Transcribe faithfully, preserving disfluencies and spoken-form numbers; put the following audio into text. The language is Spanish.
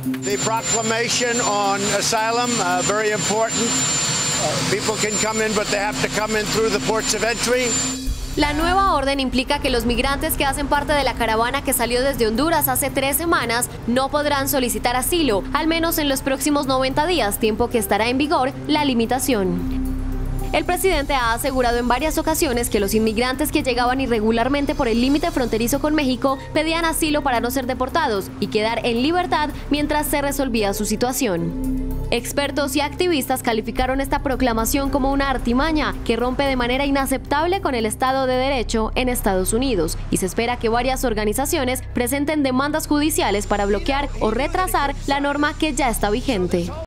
The proclamation on asylum, uh, very important. Uh, people can come in, but they have to come in through the ports of entry. La nueva orden implica que los migrantes que hacen parte de la caravana que salió desde Honduras hace tres semanas no podrán solicitar asilo, al menos en los próximos noventa días, tiempo que estará en vigor la limitación. El presidente ha asegurado en varias ocasiones que los inmigrantes que llegaban irregularmente por el límite fronterizo con México pedían asilo para no ser deportados y quedar en libertad mientras se resolvía su situación. Expertos y activistas calificaron esta proclamación como una artimaña que rompe de manera inaceptable con el Estado de Derecho en Estados Unidos, y se espera que varias organizaciones presenten demandas judiciales para bloquear o retrasar la norma que ya está vigente.